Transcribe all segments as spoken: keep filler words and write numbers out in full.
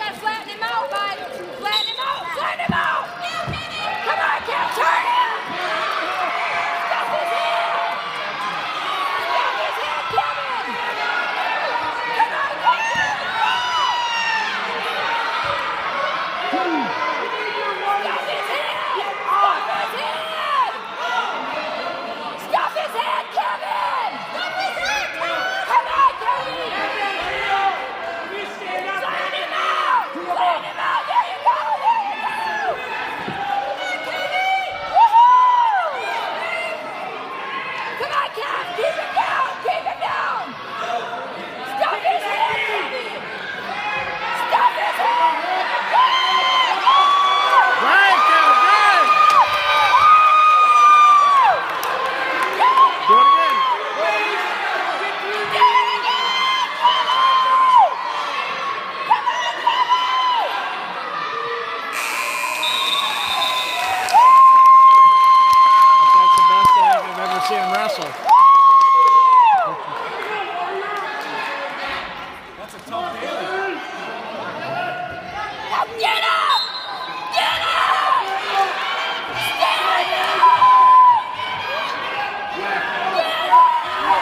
Kevin, flatten him out, bud. Flatten him out, flatten him out. Come on, Kevin, turn him. Stop his hand. Stop his hand, Kevin. Come on, Kevin. Stop his hand. Stop his hand. Stop his hand, Kevin. Stop his hand, Kevin. Come on, Kevin. Flatten him out. Flatten him out. There you go. There you go. Woohoo! Come on, Kev. Keep him down. Keep him down. Stop his hand, Kevin. Stop his hand. Right, Kevin, good! Do it again. That's the best I think I've ever seen him wrestle. That's a tough feeling. Now get up! Get up! Stand up! Get up!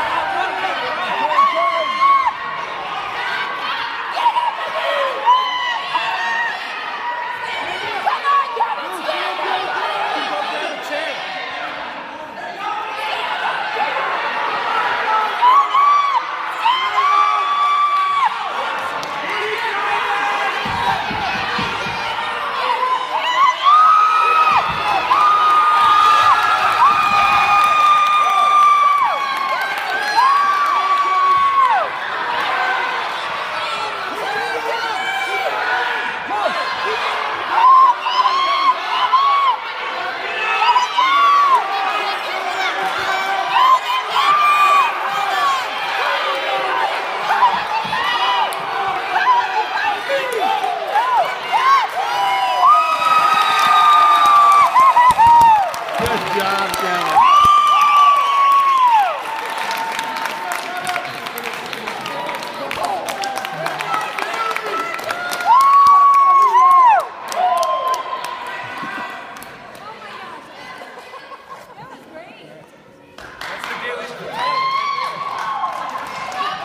Get up again! Come on, Kevin, stand up! Good job, Kevin.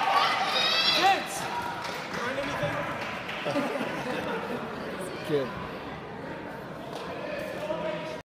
Good.